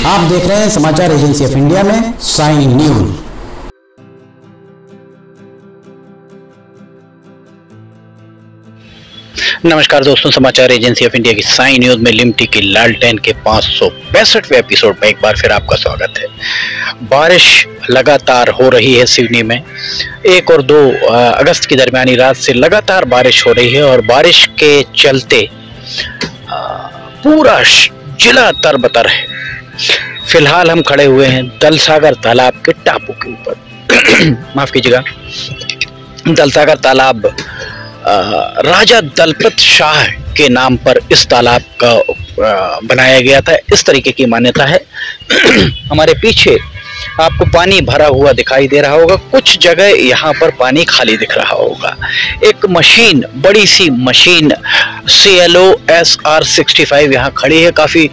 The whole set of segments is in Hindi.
आप देख रहे हैं समाचार एजेंसी ऑफ इंडिया में साई न्यूज। नमस्कार दोस्तों, समाचार एजेंसी ऑफ इंडिया की साई न्यूज में लिमटी की लालटेन के 562वें एपिसोड में एक बार फिर आपका स्वागत है। बारिश लगातार हो रही है सिवनी में। 1 और 2 अगस्त की दरमियानी रात से लगातार बारिश हो रही है और बारिश के चलते पूरा जिला तरबतर है। फिलहाल हम खड़े हुए हैं दलसागर तालाब के टापू के ऊपर। माफ कीजिएगा, दलसागर तालाब राजा दलपत शाह के नाम पर इस तालाब का बनाया गया था, इस तरीके की मान्यता है। हमारे पीछे आपको पानी भरा हुआ दिखाई दे रहा होगा, कुछ जगह यहाँ पर पानी खाली दिख रहा होगा। एक मशीन, बड़ी सी मशीन CLO SR65 यहाँ खड़ी है। काफी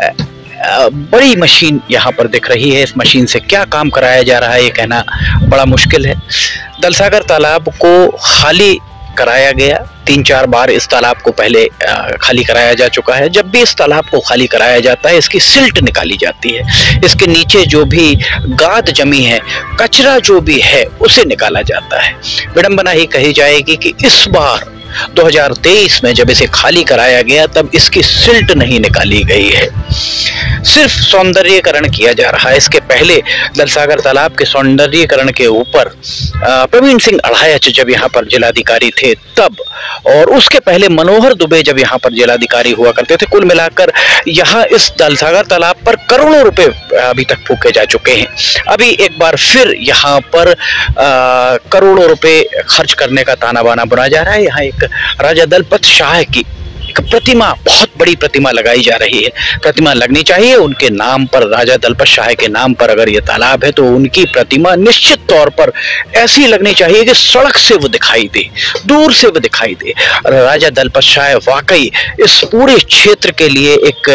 बड़ी मशीन यहाँ पर दिख रही है। इस मशीन से क्या काम कराया जा रहा है ये कहना बड़ा मुश्किल है। दलसागर तालाब को खाली कराया गया 3-4 बार। इस तालाब को पहले खाली कराया जा चुका है। जब भी इस तालाब को खाली कराया जाता है, इसकी सिल्ट निकाली जाती है। इसके नीचे जो भी गाद जमी है, कचरा जो भी है, उसे निकाला जाता है। विडंबना ही कही जाएगी कि इस बार 2023 में जब इसे खाली कराया गया तब इसकी सिल्ट नहीं निकाली गई है, सिर्फ सौंदर्यीकरण किया जा रहा है। इसके पहले दलसागर तालाब के सौंदर्यीकरण के ऊपर प्रवीण सिंह अढ़ायच जब यहाँ पर जिलाधिकारी थे तब, और उसके पहले मनोहर दुबे जब यहाँ पर जिलाधिकारी हुआ करते थे। कुल मिलाकर यहाँ इस दलसागर तालाब पर करोड़ों रुपए अभी तक फूके जा चुके हैं। अभी एक बार फिर यहाँ पर करोड़ों रुपए खर्च करने का ताना बाना बुना जा रहा है। यहाँ एक राजा दलपत शाह की एक प्रतिमा, बहुत बड़ी प्रतिमा लगाई जा रही है। प्रतिमा लगनी चाहिए उनके नाम पर, राजा दलपत शाह के नाम पर। अगर ये तालाब है तो उनकी प्रतिमा निश्चित तौर पर ऐसी लगनी चाहिए कि सड़क से वो दिखाई दे, दूर से वो दिखाई दे। राजा दलपत शाह वाकई इस पूरे क्षेत्र के लिए एक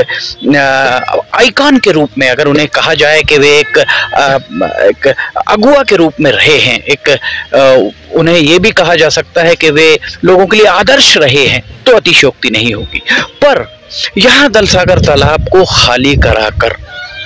आइकॉन के रूप में, अगर उन्हें कहा जाए कि वे एक अगुआ के रूप में रहे हैं, उन्हें ये भी कहा जा सकता है कि वे लोगों के लिए आदर्श रहे हैं, तो अतिशयोक्ति नहीं होगी। पर यहां दलसागर तालाब को खाली कराकर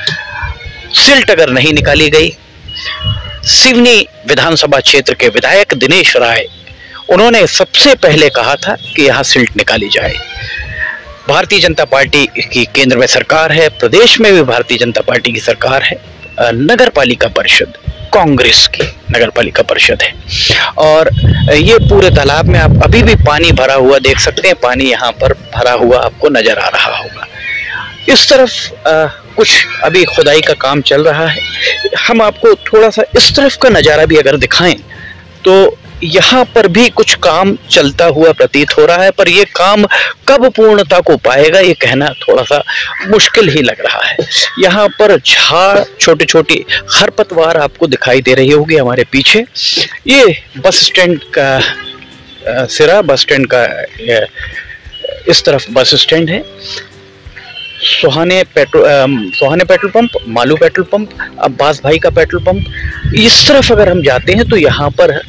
सिल्ट अगर नहीं निकाली गई, सिवनी विधानसभा क्षेत्र के विधायक दिनेश राय, उन्होंने सबसे पहले कहा था कि यहां सिल्ट निकाली जाए। भारतीय जनता पार्टी की केंद्र में सरकार है, प्रदेश में भी भारतीय जनता पार्टी की सरकार है। नगर पालिका परिषद कांग्रेस की नगर पालिका परिषद है, और ये पूरे तालाब में आप अभी भी पानी भरा हुआ देख सकते हैं। पानी यहाँ पर भरा हुआ आपको नजर आ रहा होगा। इस तरफ कुछ अभी खुदाई का काम चल रहा है। हम आपको थोड़ा सा इस तरफ का नज़ारा भी अगर दिखाएं तो यहाँ पर भी कुछ काम चलता हुआ प्रतीत हो रहा है, पर यह काम कब पूर्णता को पाएगा ये कहना थोड़ा सा मुश्किल ही लग रहा है। यहाँ पर झाड़, छोटे छोटे खरपतवार आपको दिखाई दे रही होगी हमारे पीछे। ये बस स्टैंड का सिरा, बस स्टैंड का इस तरफ बस स्टैंड है। सुहाने petrol pump, Malu petrol pump, Abbas भाई का पेट्रोल पंप। इस तरफ अगर हम जाते हैं तो यहाँ पर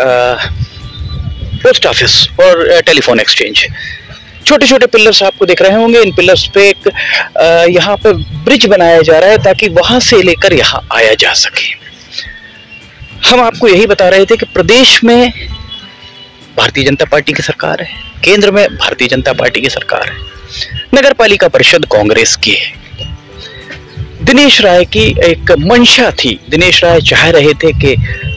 पोस्ट ऑफिस और टेलीफोन एक्सचेंज है। छोटे छोटे पिलर्स आपको दिख रहे होंगे। इन पिलर्स पे एक यहाँ पे ब्रिज बनाया जा रहा है ताकि वहां से लेकर यहाँ आया जा सके। हम आपको यही बता रहे थे कि प्रदेश में भारतीय जनता पार्टी की सरकार है, केंद्र में भारतीय जनता पार्टी की सरकार है, नगर पालिका परिषद कांग्रेस की है। दिनेश राय की एक मंशा थी, दिनेश राय चाह रहे थे कि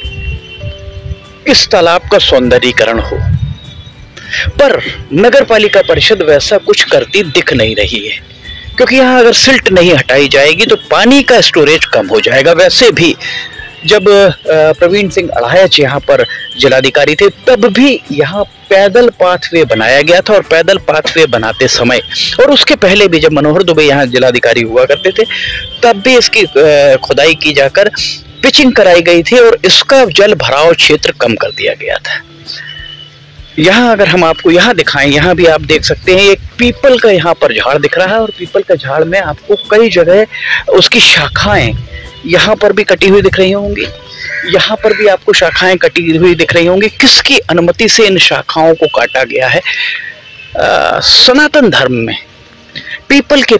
इस तालाब का सौंदर्यीकरण हो, पर नगर पालिका परिषद वैसा कुछ करती दिख नहीं रही है, क्योंकि यहाँ अगर सिल्ट नहीं हटाई जाएगी तो पानी का स्टोरेज कम हो जाएगा। वैसे भी जब प्रवीण सिंह अढ़ायच यहाँ पर जिलाधिकारी थे तब भी यहाँ पैदल पाथवे बनाया गया था, और पैदल पाथवे बनाते समय और उसके पहले भी जब मनोहर दुबे यहाँ जिलाधिकारी हुआ करते थे तब भी इसकी खुदाई की जाकर पिचिंग कराई गई थी और इसका जल भराव क्षेत्र कम कर दिया गया था। यहाँ अगर हम आपको यहाँ दिखाएं, यहाँ भी आप देख सकते हैं एक पीपल का यहाँ पर झाड़ दिख रहा है, और पीपल का झाड़ में आपको कई जगह उसकी शाखाएं यहाँ पर भी कटी हुई दिख रही होंगी, यहाँ पर भी आपको शाखाएं कटी हुई दिख रही होंगी। किसकी अनुमति से इन शाखाओं को काटा गया है? सनातन धर्म में पीपल के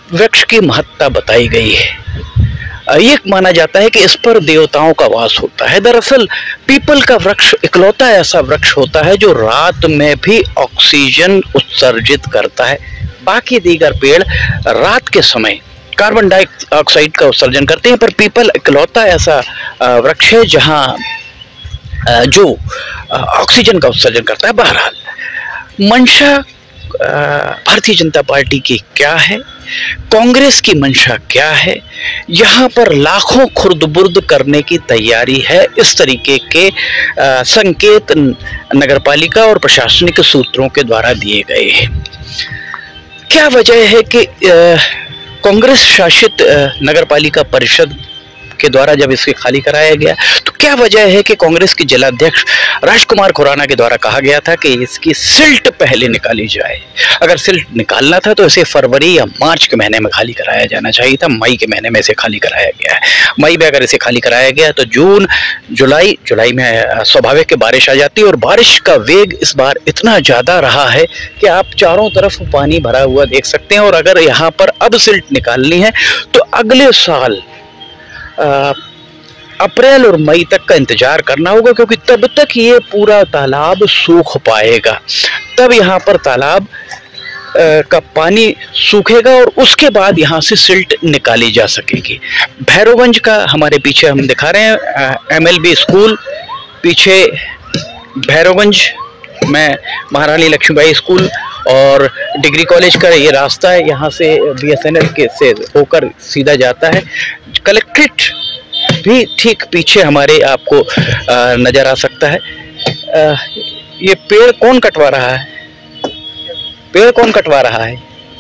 वृक्ष की महत्ता बताई गई है। ये माना जाता है कि इस पर देवताओं का वास होता है। दरअसल पीपल का वृक्ष इकलौता ऐसा वृक्ष होता है जो रात में भी ऑक्सीजन उत्सर्जित करता है। बाकी दीगर पेड़ रात के समय कार्बन डाइऑक्साइड का उत्सर्जन करते हैं, पर पीपल इकलौता ऐसा वृक्ष है जहां जो ऑक्सीजन का उत्सर्जन करता है। बहरहाल मंशा भारतीय जनता पार्टी की क्या है, कांग्रेस की मंशा क्या है, यहाँ पर लाखों खुर्द-बुर्द करने की तैयारी है, इस तरीके के संकेत नगरपालिका और प्रशासनिक सूत्रों के द्वारा दिए गए हैं। क्या वजह है कि कांग्रेस शासित नगरपालिका परिषद के द्वारा जब इसे खाली कराया गया, तो क्या वजह है कि कांग्रेस के जिलाध्यक्ष राजकुमार खुराना के द्वारा कहा गया था कि इसकी सिल्ट पहले निकाली जाए। अगर सिल्ट निकालना था तो इसे फरवरी या मार्च के महीने में खाली कराया जाना चाहिए था। मई के महीने में इसे खाली कराया गया है। मई में अगर इसे खाली कराया गया तो जून जुलाई में स्वाभाविक कि बारिश आ जाती, और बारिश का वेग इस बार इतना ज़्यादा रहा है कि आप चारों तरफ पानी भरा हुआ देख सकते हैं। और अगर यहाँ पर अब सिल्ट निकालनी है तो अगले साल अप्रैल और मई तक का इंतजार करना होगा, क्योंकि तब तक ये पूरा तालाब सूख पाएगा। तब यहाँ पर तालाब का पानी सूखेगा और उसके बाद यहाँ से सिल्ट निकाली जा सकेगी। भैरवगंज का हमारे पीछे हम दिखा रहे हैं MLB स्कूल, पीछे भैरवगंज में महारानी लक्ष्मीबाई स्कूल और डिग्री कॉलेज का ये रास्ता है। यहाँ से BSNL के से होकर सीधा जाता है। कलेक्ट्रेट भी ठीक पीछे हमारे आपको नजर आ सकता है। ये पेड़ कौन कटवा रहा है? पेड़ कौन कटवा रहा है?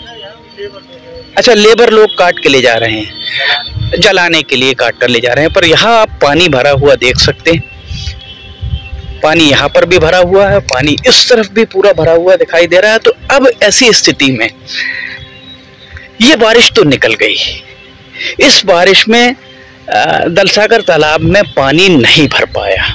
अच्छा, लेबर लोग काट के ले जा रहे हैं, जलाने के लिए काट कर ले जा रहे हैं। पर यहाँ आप पानी भरा हुआ देख सकते हैं। पानी यहाँ पर भी भरा हुआ है, पानी इस तरफ भी पूरा भरा हुआ दिखाई दे रहा है। तो अब ऐसी स्थिति में ये बारिश तो निकल गई, इस बारिश में दलसागर तालाब में पानी नहीं भर पाया।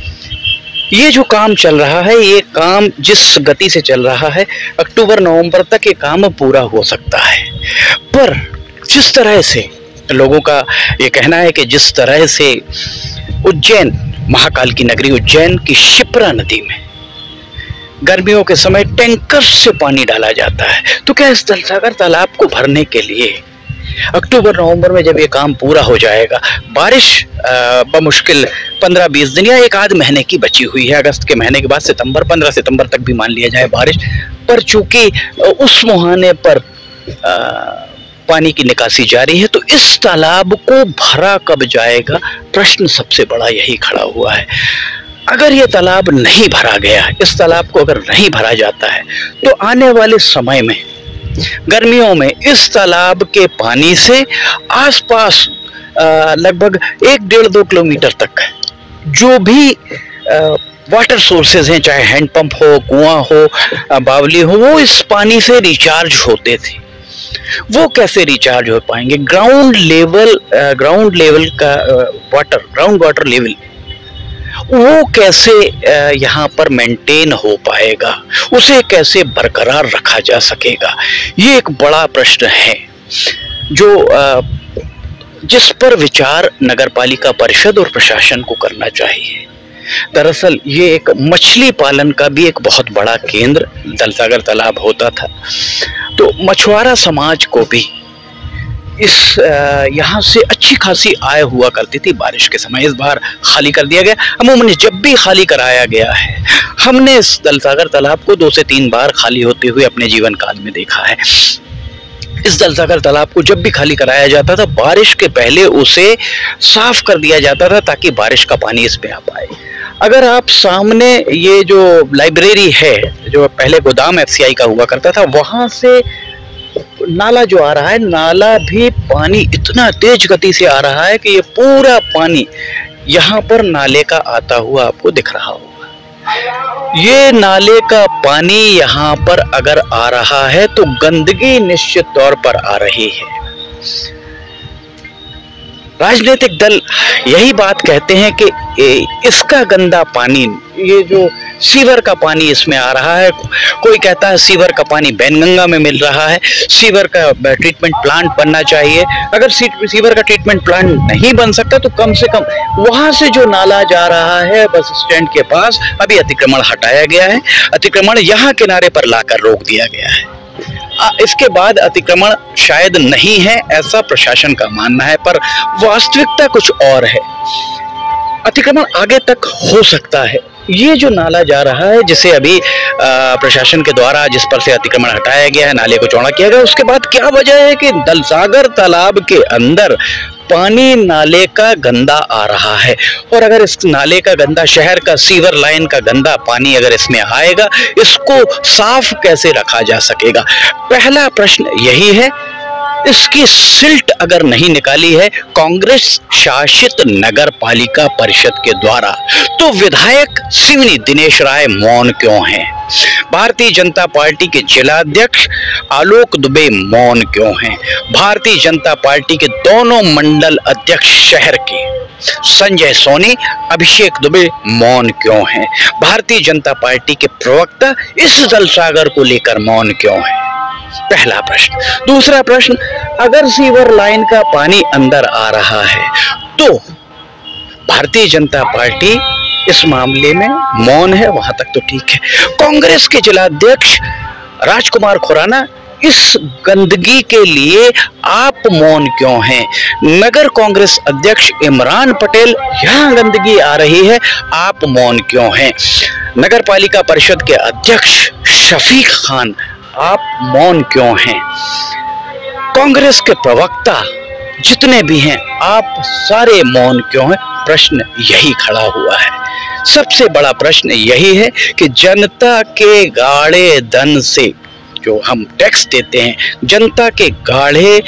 ये जो काम चल रहा है, ये काम जिस गति से चल रहा है, अक्टूबर नवंबर तक ये काम पूरा हो सकता है। पर जिस तरह से लोगों का ये कहना है कि जिस तरह से उज्जैन, महाकाल की नगरी उज्जैन की शिप्रा नदी में गर्मियों के समय टैंकर से पानी डाला जाता है, तो क्या इस दलसागर तालाब को भरने के लिए अक्टूबर नवंबर में जब ये काम पूरा हो जाएगा, बारिश बमुश्किल 15-20 दिन या एक आध महीने की बची हुई है। अगस्त के महीने के बाद सितंबर, 15 सितंबर तक भी मान लिया जाए बारिश, पर चूंकि उस मुहाने पर पानी की निकासी जारी है, तो इस तालाब को भरा कब जाएगा, प्रश्न सबसे बड़ा यही खड़ा हुआ है। अगर ये तालाब नहीं भरा गया, इस तालाब को अगर नहीं भरा जाता है, तो आने वाले समय में गर्मियों में इस तालाब के पानी से आसपास लगभग 1-1.5-2 किलोमीटर तक जो भी वाटर सोर्सेज हैं, चाहे हैंडपंप हो, कुआं हो, बावली हो, वो इस पानी से रिचार्ज होते थे। वो कैसे रिचार्ज हो पाएंगे? ग्राउंड लेवल का वाटर, ग्राउंड वाटर लेवल, वो कैसे यहाँ पर मेंटेन हो पाएगा, उसे कैसे बरकरार रखा जा सकेगा? ये एक बड़ा प्रश्न है जो जिस पर विचार नगरपालिका परिषद और प्रशासन को करना चाहिए। दरअसल ये एक मछली पालन का भी एक बहुत बड़ा केंद्र दलसागर तालाब होता था, तो मछुआरा समाज को भी इस यहाँ से अच्छी खासी आय हुआ करती थी बारिश के समय। इस बार खाली कर दिया गया। अमूमन जब भी खाली कराया गया है, हमने इस दलसागर तालाब को 2 से 3 बार खाली होते हुए अपने जीवन काल में देखा है। इस दलसागर तालाब को जब भी खाली कराया जाता था, बारिश के पहले उसे साफ कर दिया जाता था ताकि बारिश का पानी इसमें आ पाए। अगर आप सामने ये जो लाइब्रेरी है, जो पहले गोदाम FCI का हुआ करता था, वहां से नाला जो आ रहा है, नाला भी पानी इतना तेज गति से आ रहा है कि ये पूरा पानी यहाँ पर नाले का आता हुआ आपको दिख रहा होगा। ये नाले का पानी यहाँ पर अगर आ रहा है तो गंदगी निश्चित तौर पर आ रही है। राजनीतिक दल यही बात कहते हैं कि इसका गंदा पानी, ये जो सीवर का पानी इसमें आ रहा है, कोई कहता है सीवर का पानी बैनगंगा में मिल रहा है, सीवर का ट्रीटमेंट प्लांट बनना चाहिए। अगर सीवर का ट्रीटमेंट प्लांट नहीं बन सकता तो कम से कम वहां से जो नाला जा रहा है बस स्टैंड के पास, अभी अतिक्रमण हटाया गया है, अतिक्रमण यहाँ किनारे पर लाकर रोक दिया गया है। इसके बाद अतिक्रमण शायद नहीं है, ऐसा प्रशासन का मानना है, पर वास्तविकता कुछ और है। अतिक्रमण आगे तक हो सकता है। ये जो नाला जा रहा है, जिसे अभी प्रशासन के द्वारा जिस पर से अतिक्रमण हटाया गया है, नाले को चौड़ा किया गया, उसके बाद क्या वजह है कि दलसागर तालाब के अंदर पानी नाले का गंदा आ रहा है, और अगर इस नाले का गंदा, शहर का सीवर लाइन का गंदा पानी अगर इसमें आएगा, इसको साफ कैसे रखा जा सकेगा? पहला प्रश्न यही है। इसकी सिल्ट अगर नहीं निकाली है कांग्रेस शासित नगर पालिका परिषद के द्वारा, तो विधायक सिवनी दिनेश राय मौन क्यों हैं? भारतीय जनता पार्टी के जिलाध्यक्ष आलोक दुबे मौन क्यों हैं? भारतीय जनता पार्टी के दोनों मंडल अध्यक्ष शहर के संजय सोनी, अभिषेक दुबे मौन क्यों हैं? भारतीय जनता पार्टी के प्रवक्ता इस दलसागर को लेकर मौन क्यों हैं? पहला प्रश्न। दूसरा प्रश्न, अगर सीवर लाइन का पानी अंदर आ रहा है तो भारतीय जनता पार्टी इस मामले में मौन है, वहां तक तो ठीक है। कांग्रेस के जिलाध्यक्ष राजकुमार खुराना, इस गंदगी के लिए आप मौन क्यों हैं? नगर कांग्रेस अध्यक्ष इमरान पटेल, यहां गंदगी आ रही है, आप मौन क्यों हैं? नगर पालिका परिषद के अध्यक्ष शफीक खान, आप मौन क्यों हैं? कांग्रेस के प्रवक्ता जितने भी हैं, आप सारे मौन क्यों हैं? प्रश्न यही खड़ा हुआ है। सबसे बड़ा प्रश्न यही है कि जनता के गाढ़े धन से जो हम टैक्स देते हैं, जनता के गाढ़े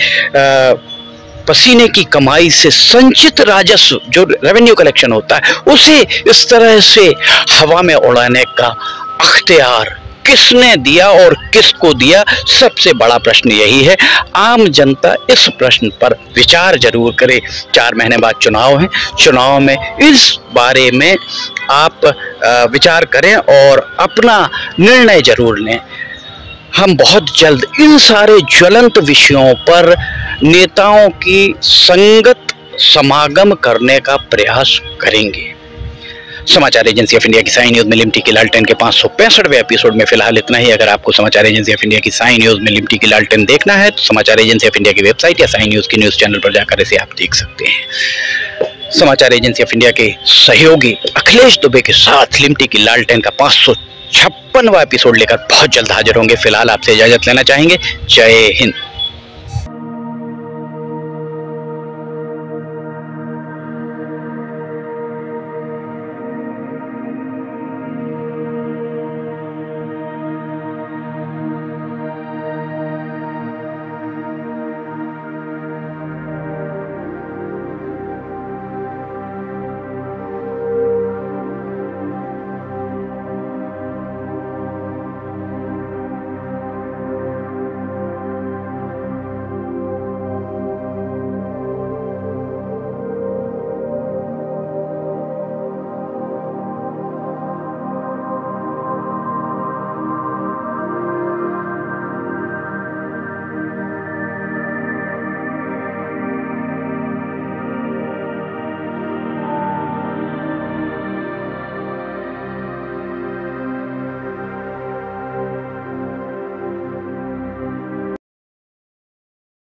पसीने की कमाई से संचित राजस्व जो रेवेन्यू कलेक्शन होता है, उसे इस तरह से हवा में उड़ाने का अख्तियार किसने दिया और किसको दिया? सबसे बड़ा प्रश्न यही है। आम जनता इस प्रश्न पर विचार जरूर करे। 4 महीने बाद चुनाव है, चुनाव में इस बारे में आप विचार करें और अपना निर्णय जरूर लें। हम बहुत जल्द इन सारे ज्वलंत विषयों पर नेताओं की संगत समागम करने का प्रयास करेंगे। समाचार एजेंसी ऑफ इंडिया की साई न्यूज में लिमटी की लालटेन के 565वें एपिसोड में फिलहाल इतना ही। अगर आपको समाचार एजेंसी ऑफ इंडिया की साई न्यूज में लिमटी की लालटेन देखना है तो समाचार एजेंसी ऑफ इंडिया की वेबसाइट या साई न्यूज की न्यूज चैनल पर जाकर इसे आप देख सकते हैं। समाचार एजेंसी ऑफ इंडिया के सहयोगी अखिलेश दुबे के साथ लिमटी की लालटेन का 556वां एपिसोड लेकर बहुत जल्द हाजिर होंगे। फिलहाल आपसे इजाजत लेना चाहेंगे। जय हिंद।